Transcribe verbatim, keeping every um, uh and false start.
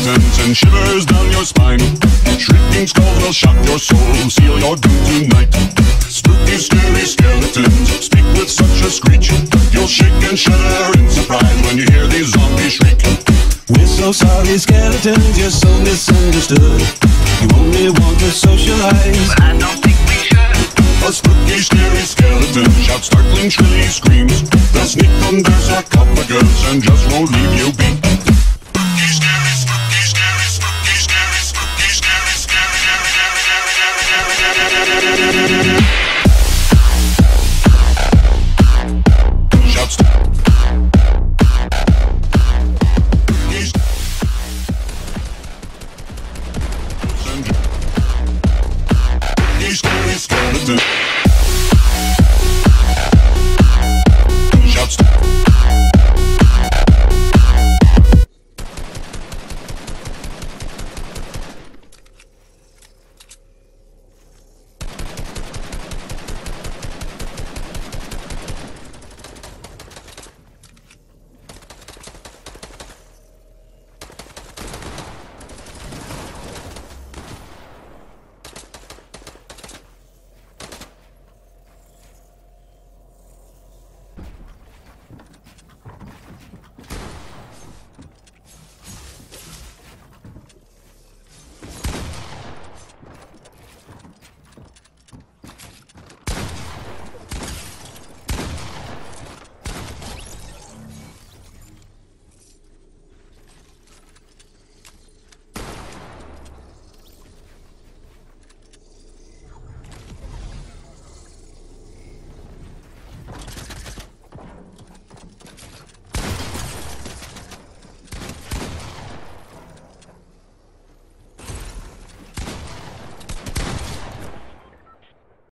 skeletons and shivers down your spine. Shrieking skulls will shock your soul, seal your doom tonight. Spooky, scary skeletons speak with such a screech. You'll shake and shudder in surprise when you hear these zombies shriek. We're so sorry, skeletons, you're so misunderstood. You only want to socialize, but I don't think we should. A spooky, scary skeleton shouts startling, shrilly screams. They'll sneak under sarcophagus and just won't leave you be.